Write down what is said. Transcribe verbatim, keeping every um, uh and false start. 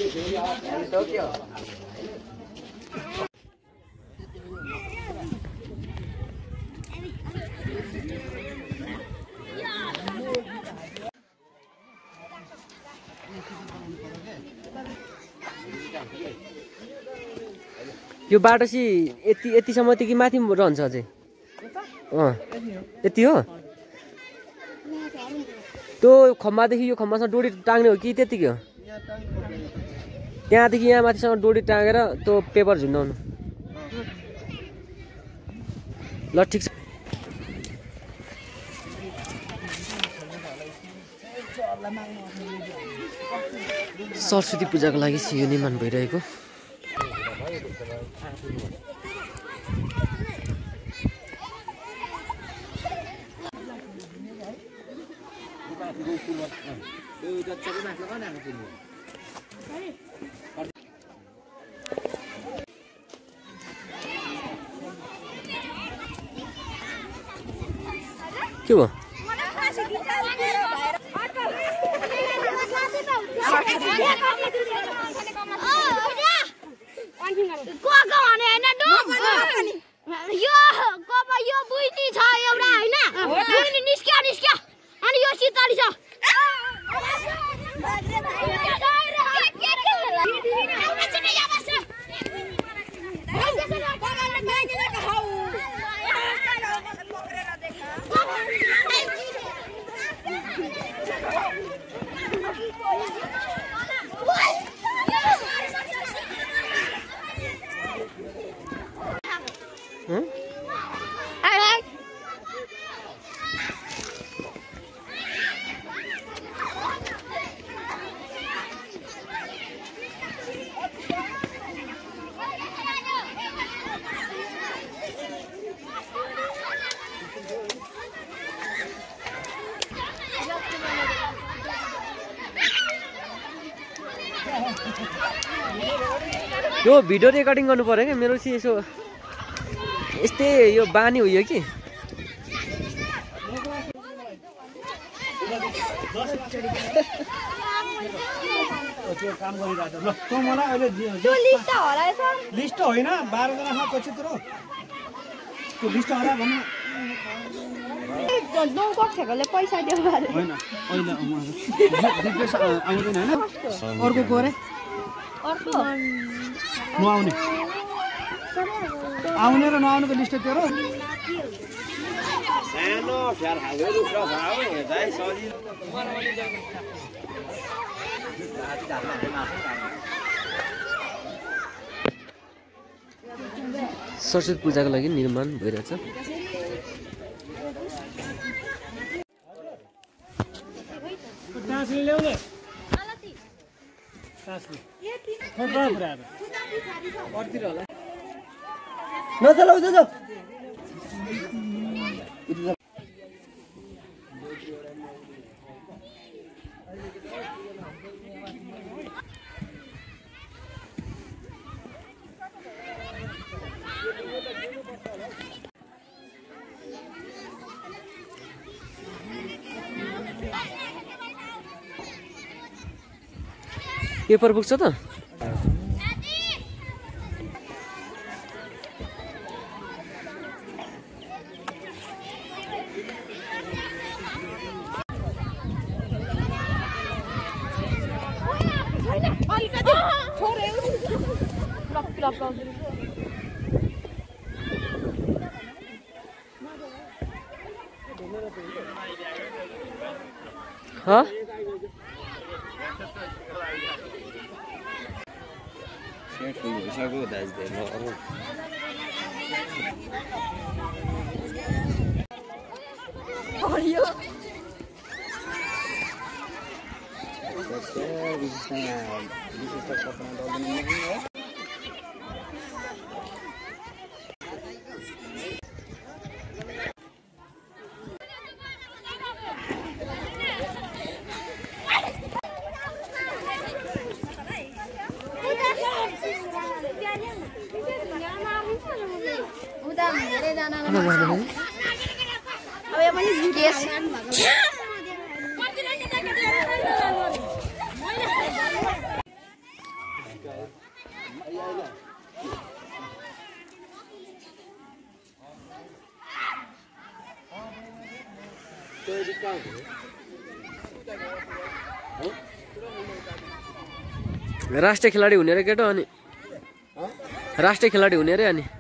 यो बाटो चाहिँ यति यतिसम्म कि माथि रहन्छ अझै अँ यति हो त्यो खम्बादेखि यो खम्बासम्म डोरी टाङ्ने हो कि त्यतिकै हो त्यहाँदेखि यहाँ माथिसम्म डोरी टाँगेर त्यो पेपर झुन्डाउनु ल ठिक छ सरस्वती पूजाको लागि यो निर्माण भइरहेको के भयो यो भिडियो रेकर्डिङ गर्नु पर्यो क्या मेरो चाहिँ यसो यस्तै यो बानी हो यो कि काम गरिरहेछ ल त मलाई अहिले त्यो लिस्ट हराएछ लिस्ट होइन बाह्र जनामा पछि तर त्यो लिस्ट हरा भन्नु नौ कक्षाकोले पैसा दियो हैन अहिले दिपेश आउँदैन हैन अर्को को रे अर्को नआउने आउने र नआउनेको लिस्ट तेरो सानो फ्यार हाल्दै रुख भाउ हेर्दै सजिलो सरस्वती पूजाको लागि निर्माण भइरहेछ टास्ले ल्याउने टास्ले फोटो पुरा अर्तिर होला नचलाउ जाऊ पेपर पुग्छ त हाँ भइसक्यो दाजु हरियो अब यो पनि केस राष्ट्रिय खेलाडी हुने रे केटो अनि राष्ट्रिय खेलाडी हुने रे अनि